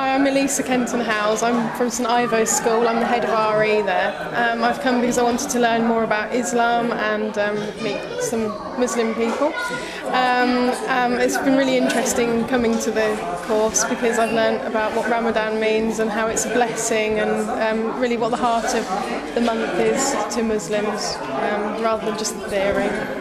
Hi, I'm Elisa Kenton-Howes. I'm from St Ives School. I'm the head of RE there. I've come because I wanted to learn more about Islam and meet some Muslim people. It's been really interesting coming to the course because I've learned about what Ramadan means and how it's a blessing and really what the heart of the month is to Muslims, rather than just the theory.